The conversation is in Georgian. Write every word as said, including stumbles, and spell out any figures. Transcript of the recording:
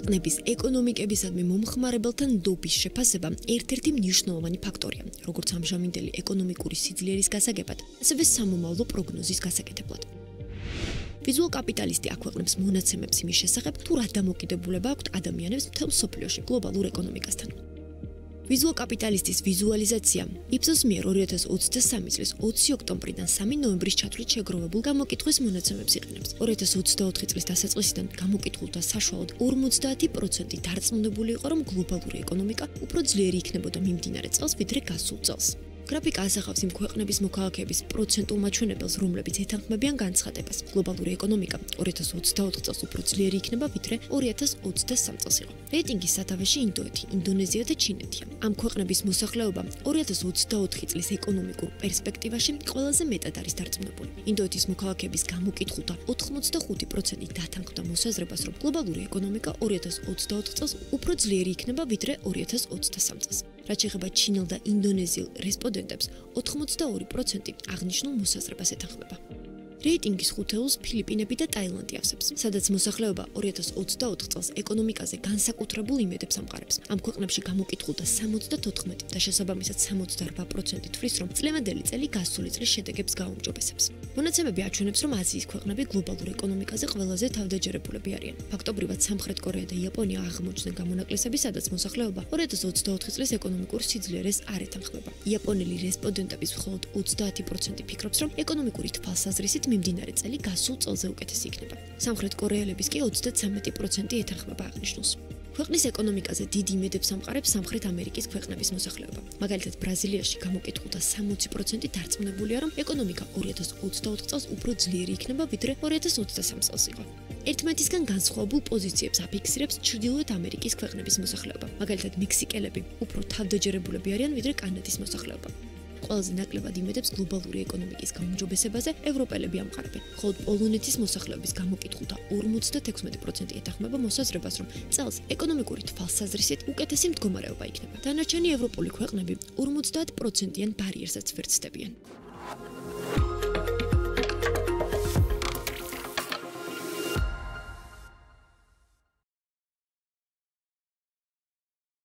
ქვეყნების ეკონომიკებისადმი მომხმარებელთან ნდობის შეფასება ერთ-ერთი მნიშვნელოვანი ფაქტორია, როგორც ამჟამინდელი ეკონომიკური სიძლიერის გასაგებად, ასევე სამომავლო პროგნოზის გასაკეთებლად. ვიზუალ კაპიტალისტი აქვეყნებს მონაცემებს იმის შესახებ, თუ რა დამოკიდებულება აქვთ ადამიანებს მთელ მსოფლიოში გლობალურ ეკონომიკასთან. ვიზუალ კაპიტალისტის ვიზუალიზაცია იფსოს მიერ ორი ათას ოცდასამი წლის ოცი ოქტომბრიდან სამი ნოემბრის ჩათვლით შეგროვებულ გამოკითხვის მონაცემებს იყენებს. ორი ათას ოცდაოთხი წლის დასაწყისიდან გამოკითხულთა საშუალოდ ორმოცდაათი პროცენტი დარწმუნებული იყო, რომ გლობალური ეკონომიკა უფრო ძლიერი იქნებოდა მიმდინარე წელს, ვიდრე გასულ წელს. გრაფიკა ასახავს იმ ქვეყნების მოქალაქეების პროცენტულ მაჩვენებელს, რომლებიც ეთანხმებიან განცხადებას. გლობალური ეკონომიკა ორი ათას ოცდაოთხ წელს უფრო ძლიერი იქნება, ვიდრე ორი ათას ოცდასამ წელს იყო. რეიტინგის სათავეში ინდოეთი, ინდონეზია და ჩინეთია. ამ ქვეყნების მოსახლეობა ორი ათას ოცდაოთხი წლის ეკონომიკურ პერსპექტივაში ყველაზე მეტად არის დარწმუნებული. ინდოეთის მოქალაქეების გამოკითხულთა ოთხმოცდახუთი პროცენტი დათანხმდა მოსაზრებას, რომ გლობალური ეკონომიკა ორი ათას ოცდაოთხ წელს უფრო ძლიერი იქნება, ვიდრე ორი ათას ოცდასამ წელს. რაც შეეხება ჩინელ და ინდონეზიელ რესპონდენტებს, ოთხმოცდაორი პროცენტი აღნიშნულ მოსაზრებას ეთანხმება. რეიტინგის ხუთეულს ფილიპინები და ტაილანდი ავსებს, სადაც მოსახლეობა ორი ათას ოცდაოთხ წელს ეკონომიკაზე განსაკუთრებულ იმედებს ამყარებს. ამ ქვეყნებში გამოკითხულთა სამოცდათოთხმეტი და შესაბამისად სამოცდაარბა პროცენტი თვლის, რომ წლევანდელი წელი გასული წლის შედეგებს გაუმჯობესებს. მონაცემები აჩვენებს, რომ აზიის ქვეყნები გლობალურ ეკონომიკაზე ყველაზე თავდაჯერებულები არიან. ფაქტობრივად სამხრეთ კორეა და იაპონია აღმოჩნდნენ გამონაკლისები, სადაც მოსახლეობა ორი ათას ოცდაოთხი წლის ეკონომიკურ სიძლიერეს არ ეთანხმება. იაპონელი რესპონდენტების მხოლოდ ოცდაათი პროცენტი ფიქრობს, რომ ეკონომიკური თვალსაზრისით მიმდინარე წელი გასულ წელზე უკეთესი იქნება. სამხრეთ კორეელების კი ოცდაცამეტი პროცენტი ეთანხმება აღნიშნულს. ქვეყნის ეკონომიკაზე დიდ იმედებს ამყარებს სამხრეთ ამერიკის ქვეყნების მოსახლეობა. მაგალითად, ბრაზილიაში გამოკითხულთა სამოცი პროცენტი დარწმუნებულია, რომ ეკონომიკა ორი ათას ოცდაოთხ წელს უფრო ძლიერი იქნება, ვიდრე ორი ათას ოცდასამ წელს იყო. ერთმანეთისგან განსხვავებულ პოზიციებს აფიქსირებს ჩრდილოეთ ამერიკის ქვეყნების მოსახლეობა. მაგალითად, მექსიკელები უფრო თავდაჯერებულები არიან, ვიდრე კანადის მოსახლეობა. ყველაზე ნაკლებად იმედებს გლობალური ეკონომიკის გაუმჯობესებაზე ევროპელები ამყარებენ. ხოლო პოლონეთის მოსახლეობის გამოკითხულთა ორმოცდათექვსმეტი პროცენტი ეთანხმება მოსაზრებას, რომ წელს ეკონომიკური თვალსაზრისით უკეთესი მდგომარეობა იქნება. დანარჩენი ევროპული ქვეყნები ორმოცდაათ პროცენტიან ბარიერსაც ვერ ცდებიან.